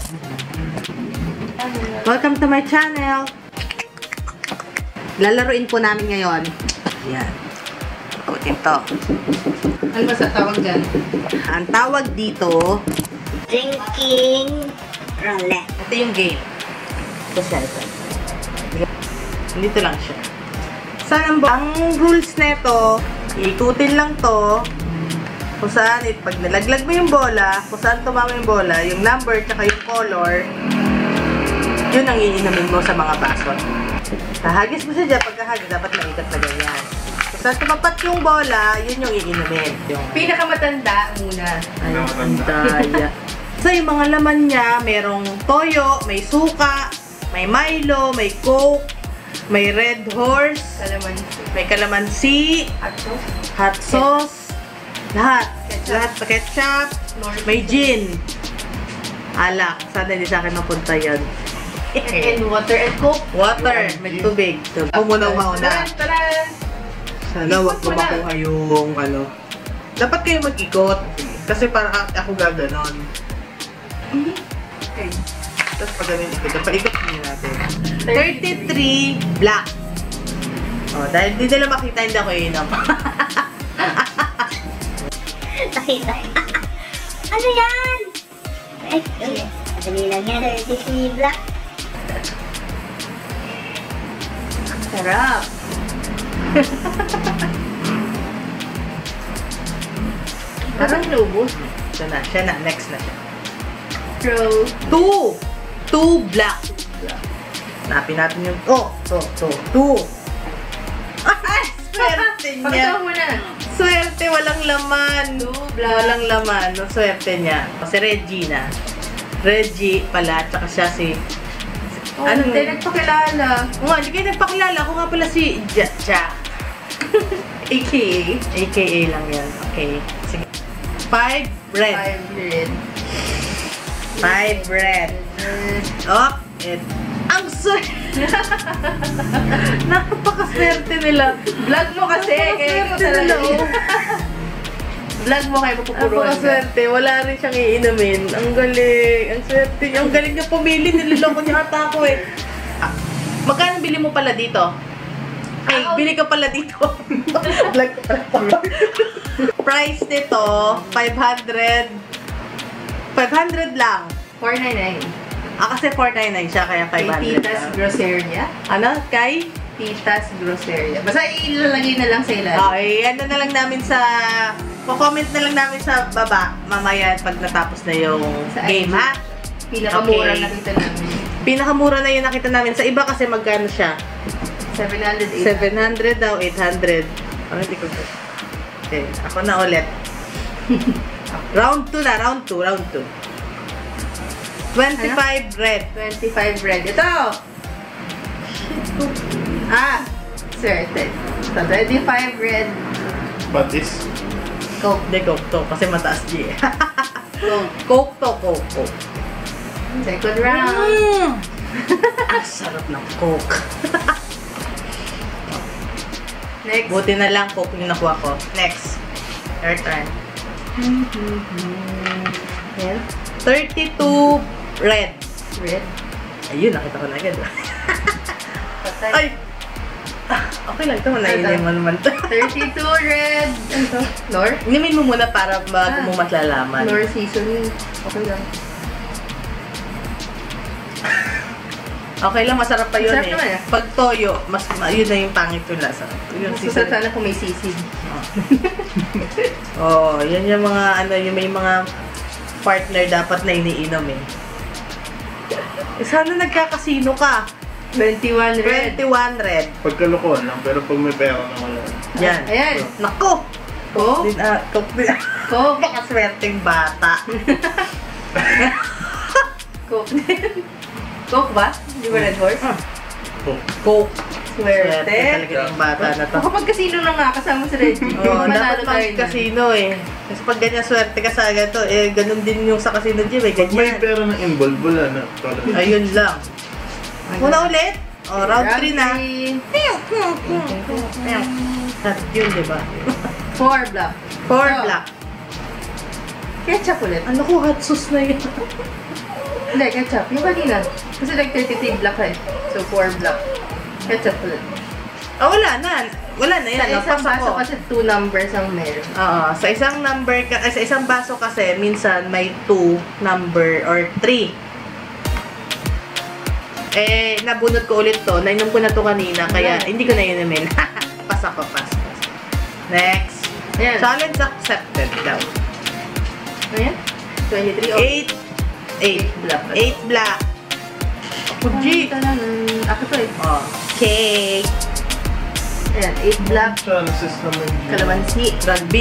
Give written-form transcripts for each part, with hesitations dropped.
Welcome to my channel. Lalaruin po namin ngayon. Yan. Ito. Ano ba sa tawag dyan? Ang tawag dito, Drinking roulette. ito yung game. Ito siya, ito. Dito lang siya. Saan ang rules nito, iikutin lang to. Kung saan, pag nalaglag mo yung bola, kung saan tumama yung bola, yung number, tsaka yung color, yun ang iinumin mo sa mga baso. Kahagis mo siya dyan, pagkahagis, dapat maikat na ganyan. Kung saan tumapat yung bola, yun yung iinumin. Pinakamatanda muna. Ay, ang daya. So, yung mga laman niya, merong toyo, may suka, may Milo, may Coke, may Red Horse, may kalamansi, hot sauce, lahat. Lahat sa ketchup, may gin, alak. Sana hindi sa akin mapunta yan. And water and Coke. Water, may tubig. Ako muna mauna. Sana wag ko makuha yung ano. Dapat kayo mag-ikot. Kasi para ako gaganon. Okay. Tapos pag ganun ikot, paikot niyo natin. 33 black. Oh, dahil hindi nila makita, hindi ako iinom. Nakita. Ano yan? Ay, madali lang yan. 33 black. Sarap. Parang lubos. Siya na. Next na siya. Throw. 2 black. Napin natin yung... Oh! 2. Ay! Swerte niya. Pakita mo muna. Swerte, walang laman. 2 black. Walang laman. No, swerte niya. Kasi Regina. Reggie pala. Tsaka siya si... Ano? Hindi nagpakilala. Oo nga, hindi kayo nagpakilala. Ako nga pala si Ja. AKA. AKA lang yan. Okay. Sige. 5 red. 5 red. Oh, ang swerte. Napakaswerte nila. Vlog mo kasi. Napakaswerte nila. Vlog mo kayo mapupuruan. Napakaswerte. Wala rin siyang iinumin. Ang galing. Ang swerte niya. Ang galing niya pumili. Niloloko niya ata ako eh. Magkano bili mo pala dito? Ay, bili ka pala dito. Vlog ko pala. Price nito, 500 lang. 499. Kasi 499 siya, kaya 500 Kay Tita's lang. Groceria. Ano? Kay? Tita's Groceria. Basta ilalagay na lang sa ilalim. Okay, ano na lang namin sa... comment na lang namin sa baba mamaya pag natapos na yung Sa game, IG. ha? Pinakamura Okay. nakita namin. Pinakamura na yung nakita namin. Sa iba kasi magkano siya? 700, 700 daw, 800. Ano, hindi ko... Okay, ako na ulit. Round 2 na, round 2. 25 red. 25 red. Ito! Swerte. So, 25 red. But this, Coke. Hindi, Coke to. Kasi mataas G. Coke. Coke to, Coke. Second round. Ang sarap ng Coke. Next. Buti na lang Coke yung nakuha ko. Next. Your turn. Yan. 32 red. Red. Ayun, nakita ko na agad. Patay. Ay! Okay lang ito. Manainin mo naman ito. 32 red. Ano to? Lore? Inimin mo muna para bago mo matlalaman. Lore seasoning. Okay lang. Okay lang, masarap pa yun Masarap naman eh. Pag toyo, yun na yung pangit yung lasa. Yung Masarap sana kung may sisig. Oh, yan yung mga ano, yung may mga partner dapat na iniinom eh. Sana nagkakasino ka. 21 red. 21 red. pagkalokohan lang, pero pag may pera na wala. Yan. Ayan. Nako! Coke. Coke din. Coke. Pakaswerteng bata. Coke. Coke ba? Di ba Red Horse? Coke. Swerte. Talaga yung bata na to. Kapag kasino na nga, kasama si Reggie. Oo, Manalo dapat tayo mag casino eh. Kasi pag ganyan swerte ka sa ganito, eh, ganun din yung sa casino gym eh, Pag may ganyan. pera na involved, wala na. Ayun lang. Muna ulit. O, round 3 na. At yun, diba? 4 black. 4 black. Ketchup ulit. Ano ko, hot sauce na yun. Hindi, ketchup. Yung kanina. Kasi like 33 black eh. So 4 black. Ketchup ulit. Oh, wala na. Wala na yan. Sa isang Napasa baso ko. kasi 2 numbers ang meron. Oo. Sa isang number, sa isang baso kasi, minsan may 2 number or 3. Eh, nabunot ko ulit to. Nainom ko na to kanina, kaya hindi ko na yun namin. Pas ako, pas. Next. Ayan. Challenge accepted daw. Ayan. 23 o 8 black. 8 black. Ako, G. Ako to eh. Oh. Cake. Ayan, 8 black. Chances naman. Kalamansi. Rugby.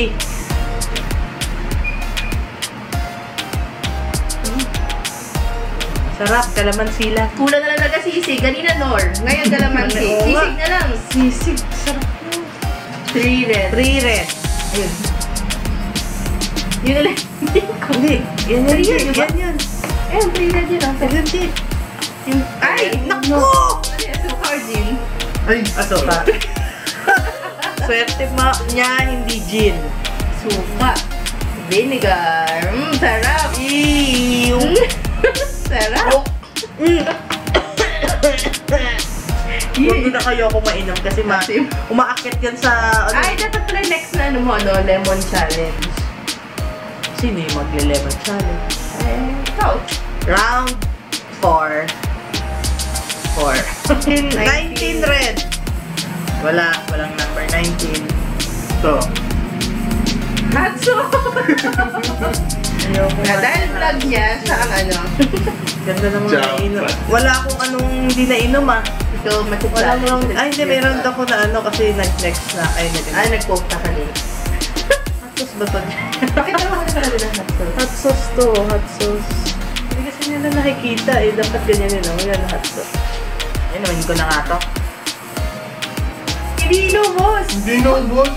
Sarap, kalamansi lang. Kulang na lang talaga sisig. Kanina Nor. Ngayon kalamansi. Oo nga. Sisig na lang. Sisig, sarap yun. 3 red. 3 red. Ayun. Yun na lang. Hindi, yan yan, Three yan, yun, diba? yan, yan. Ayun, 3 red yun. Ang Yan, yan. Yung, Ay! naku! Ano yan? Sukar gin. Ay! Aso ka. Swerte niya, hindi gin. Suka. Vinegar. Sarap. Ew! Sarap. Huwag na kayo ako mainom kasi Masim. umaakit yan sa... Ano, Ay, dapat pala next na ano mo, ano, lemon challenge. sino yung magle-lemon challenge? Eh, ikaw. Round 4. 19 red. Walang number 19. Ito. Hatso! Ayoko nga. Dahil vlog niya, siya ang ano. Ganda naman Jackpot. nainom. Wala akong anong hindi nainom ah. Ito, Wala mati-challenge. mo lang. Ay, hindi. Meron ako na ano kasi nag-next na. Ay, Ay, nag-coke ka kanina. hot sauce ba to? Bakit naman ka pala din ang hatso? Hot sauce to. Hot sauce. Hindi kasi nila nakikita eh. Dapat ganyan yun. Oh. Yan, hot sauce. Ay, naman ko na nga to. Hindi inubos! Hindi na ubos.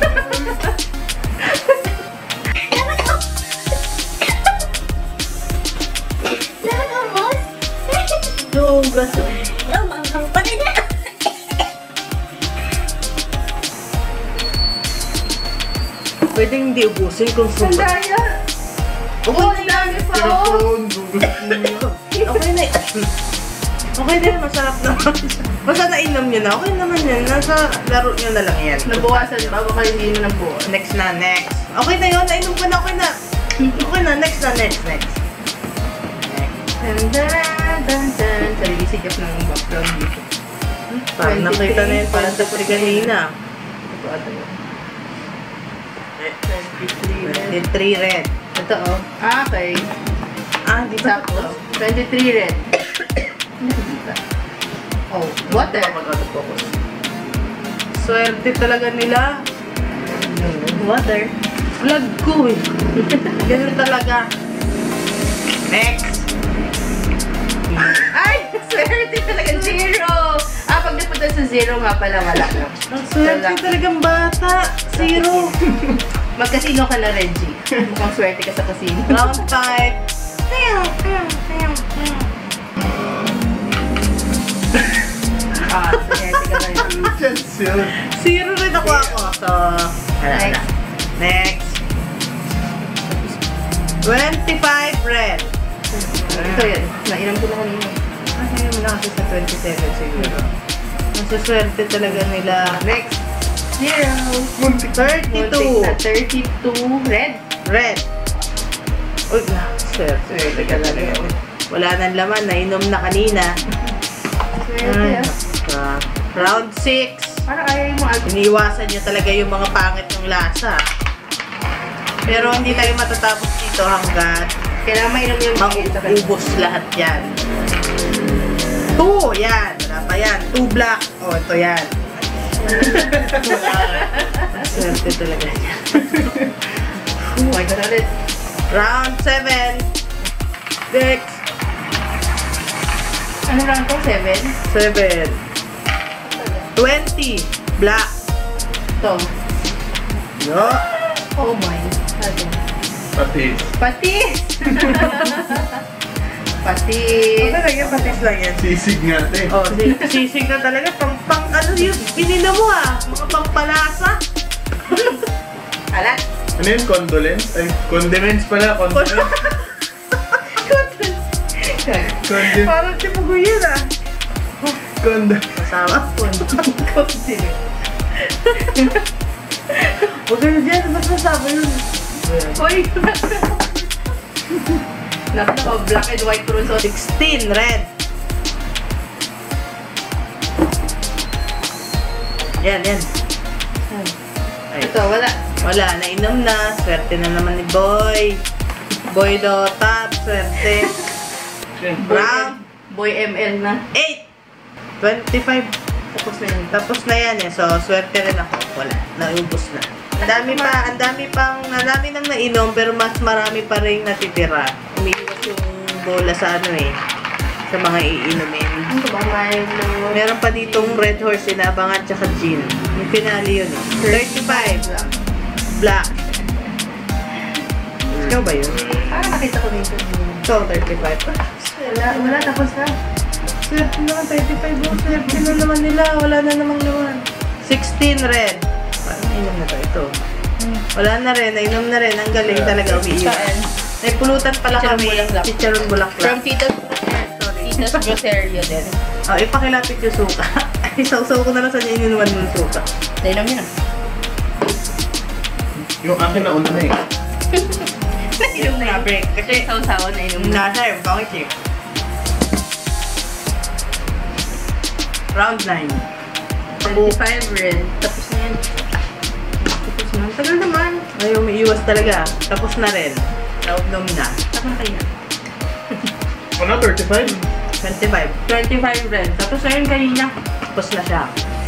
Lahat umos? No, gaso. Yung manghang pa rin na. Pwedeng hindi ubusin kung Ang sumpa. daya! Okay Oh, na ang yan. dami pa Pero oh! prawn, gugustuhin niya. Okay na. Okay na yan. Masarap naman. Basta nainom nyo na. Okay naman yan. Nasa laro nyo na lang yan. Nabawasan ba? Baka hindi mo nabuwas. Next na, next. Okay na yun. Nainom ko na. Okay na. Okay na. Next na, next. Next. Dun, dun, dun, dun. Sarili sigap ng background dito. Parang nakita na yun. Parang sa kanina. Ito ata yun. 23 red. 23 red. Ito oh. Ah, okay. Ah, di ba? Sakto. 23 red. Hindi ba? Oh, water. Mag-autofocus. Swerte talaga nila. Water. Vlog ko eh. Ganun talaga. Next. Ay! Swerte talaga. Zero! Ah, pag napunta sa zero nga pala, wala na. Ang swerte talagang bata. Zero. Magkasino ka na, Reggie. Mukhang swerte ka sa kasino. Round 5. Ah, swerte ka na yun. Chance yun. Zero rin ako. So, wala na. Next. Next. 25 red. Ito yan. Nainom ko na kanina. Ay, mo na kasi sa 27 siguro. Masaswerte talaga nila. Next. Zero. Muntik 32. na 32. Red. Red. Uy, swerte talaga. Wala nang laman. Nainom na kanina. Swerte Ay, ah. naka. Round 6. Parang ayaw mo agad. Iniiwasan niyo talaga yung mga pangit ng lasa. Pero hindi tayo matatapos dito hanggat Kailangan mainom yung maubos lahat yan. 2, yan. Wala pa yan. 2 black. O, ito yan. Swerte talaga yan. Oh my God, ulit. Round 7. Next. Ano round ko? 7? 7. 20. Black. Ito. Yo. Oh my God. Patis. Patis! Patis! Talaga, patis lang yan. Sisig nga, te. Oh, sisig na talaga. Pang ano yun? Pinina mo ah. Mga pangpalasa. Alat! Ano yun? Condolence? Ay, condiments pala. Condiments. Konde. Parang si Puguyin ah. Konde. Kasama po. Huwag kayo dyan, ba't masama yun? Hoy! Nako, black and white rules. 16, red. Yan. Ay, Ito, wala. wala, nainom na. Swerte na naman ni Boy. Boy do top, swerte. Brown, Boy ML na. 8. 25. Tapos na yun. Tapos na yan eh. So, swerte rin ako. Wala. Naubos na. Ang dami nang nainom, pero mas marami pa rin natitira. Umiiwas yung bola sa ano eh. Sa mga iinumin. Ano ba? Milo. Meron pa ditong Red Horse, inabangan, tsaka gin. Yung finale yun eh. 35. Black. Ikaw ba yun? Parang nakita ko dito. So, 35. Wala. Tapos na. Swerte naman, 35. Oh, swerte na naman nila. Wala na namang laman. 16 red. Parang nainom na ba ito? Wala na rin. Nainom na rin. Ang galing talaga umiiwas. Saan? May pulutan pala Chicharon kami. bulaklak. Chicharon bulaklak. From Tito's Groceria din. Oh, ipakilapit yung suka. Ay, sausaw ko na lang sa ininuman ng suka. Nainom yun ah. Yung akin na una na eh. Nainom na yun. break. Kasi sausawan na inom na. Nasa yung bakit eh. Round 9. 25 red. Tapos na yan. Tapos na. Tagal naman. Ay, umiiwas talaga. Tapos na rin. Naugnom na. Tapos na yan. Ano, 35? 25. 25 red. Tapos na yun kanina. Tapos na siya.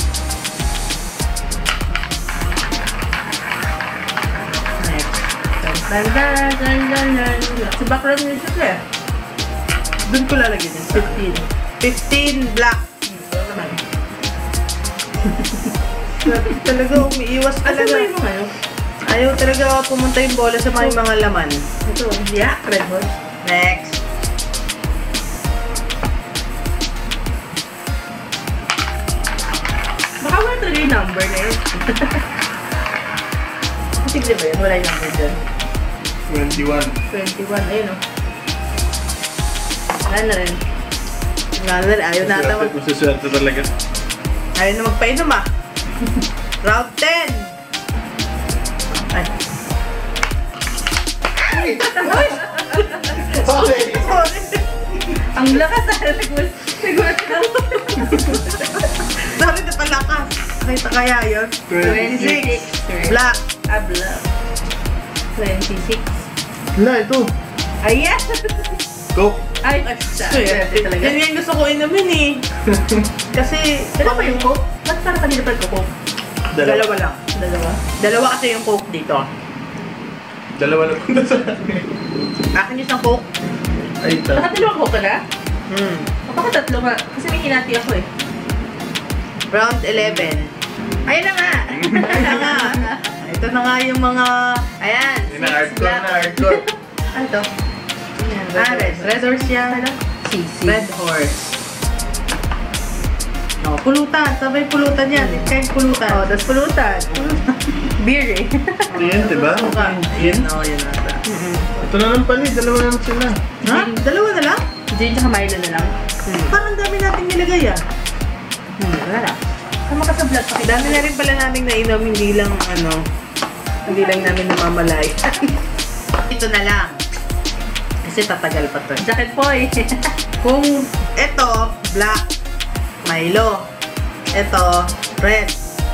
Next. Sa background music eh. Doon ko lalagyan yung 15 black. Wala naman. Talaga, umiiwas Asa talaga. ba yung mga ano? Ayaw talaga pumunta yung bola sa mga laman. Ito, yeah, red horse. Next. Baka wala talaga yung number na yun. Sige ba yun? Wala yung number dyan. 21. 21, ayun o. Wala na rin. Ayaw nata Masaswerte talaga. Ayaw na magpainom ah. Round 10. Ay. Okay. Sorry. Ang lakas ah. Nagulat ka. Sorry na palakas. Nakita kaya yun? 26. Black. Ah, black. 26. Wala, ito. Ayan! Coke. Ay, swerte talaga. Yan yung gusto ko inumin eh. Kasi, Dalawa pa yung coke? Ba't parang kanina pa yung coke? dalawa lang. Dalawa? Dalawa kasi yung coke dito. Dalawa na punta sa akin. Akin yung isang coke. Ay, ito. Nakatulong coke ka na? Hmm. O baka tatlo nga? Kasi may hinati ako eh. Round 11. Ayun na nga! Ayan na nga. Ito na nga yung mga... Ayan! Yun na, hardcore na, hardcore. Ano to? Ayan, Red. Red horse yan. Sisi. Red horse. No, pulutan. Sabay pulutan yan. Kahit pulutan. Oh, tas pulutan. Beer eh. Yan, diba? Yan, no, yan nasa. Ito na lang pala, dalawa na lang sila. Ha? Dalawa na lang? Gin tsaka Milo na lang. Parang dami nating nilagay ah. Wala lang. Sama ka sa vlog. Dami na rin pala naming nainom, hindi lang hindi lang namin namamalay. Ito na lang. Kasi tatagal pa to. Jacket boy. Kung ito, black, Milo. Ito, red.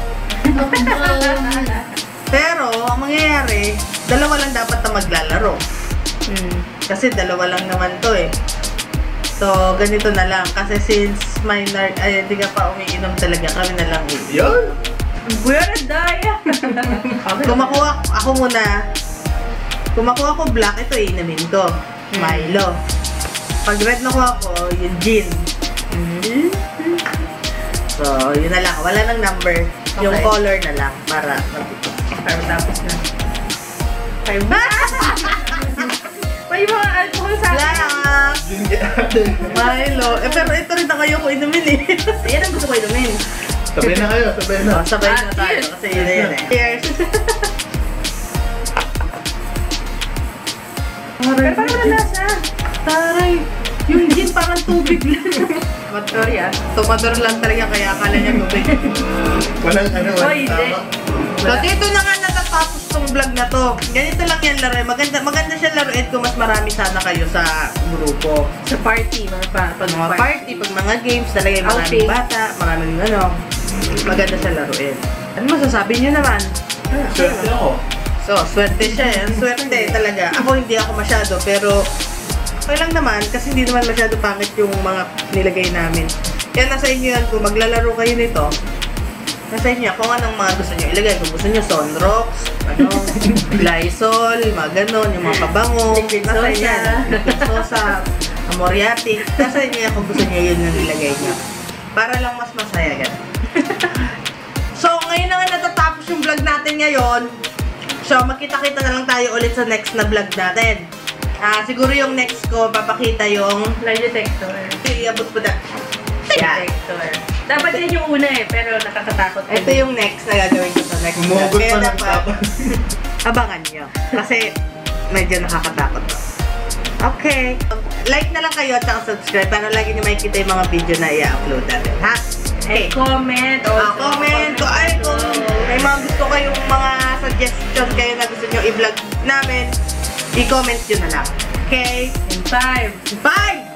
Pero, ang mangyayari, dalawa lang dapat na maglalaro. Kasi dalawa lang naman to eh. So, ganito na lang. Kasi since minor, ay, hindi ka pa umiinom talaga, kami na lang eh. Yan! We're daya. Kung makuha ako muna, kung makuha ko black, ito inumin ko. Milo. Pag red nakuha ko, yung gin. So, yun na lang. Wala nang number. Yung Okay. color na lang para mag-ito. Pero tapos na. Kayo ba? May mga alcohol sa akin. Black! Yun yan. Milo. Eh, pero ito rin na kayo ko inumin eh. Yan ang gusto ko inumin. Sabay na kayo, sabay na. Oh, sabay na tayo. cheers. Kasi yun na yun eh. Cheers! Pero parang wala lasa. Taray! Yung gin parang tubig lang. Sorry ah. Tumador lang talaga kaya akala niya tubig. Walang ano, Oh, walang hindi. tama. So, dito na nga natatapos tong vlog na to. Ganito lang yan laro. Maganda siya laruin kung mas marami sana kayo sa grupo. Sa party, Pag mga party, pag mga games, talaga yung maraming Outing. bata, maraming ano. Maganda siya laruin. Ano masasabi niyo naman? Swerte ako. So, swerte siya eh. Swerte talaga. Ako hindi ako masyado, pero okay lang naman kasi hindi naman masyado pangit yung mga nilagay namin. Kaya nasa inyo yan kung maglalaro kayo nito. Nasa inyo kung anong mga gusto nyo ilagay. Kung gusto nyo Sonrox, ano, Lysol, mga ganon, yung mga pabango. Liquid Nasa inyo Sosa. yan. Liquid Sosa, Amoriatic. Nasa inyo yan kung gusto nyo yun yung ilagay nyo. Para lang mas masaya gan. So, ngayon na nga natatapos yung vlog natin ngayon. So, magkita-kita na lang tayo ulit sa next na vlog natin. Siguro yung next ko, papakita yung Lie detector. iabot po na. Yan. Detector. Dapat yan yung una eh, pero nakakatakot. Ito yung next na gagawin ko sa next vlog. Umugot Kaya pa ng dapat, tapas. abangan nyo. Kasi, medyo nakakatakot to. Okay. Like na lang kayo at saka subscribe para lagi nyo makikita yung mga video na i-upload natin, ha? Okay. Comment also. Comment ko ay kung may mga gusto kayong mga suggestion kayo na gusto nyo i-vlog namin, i-comment nyo na lang. Okay? In 5. 5!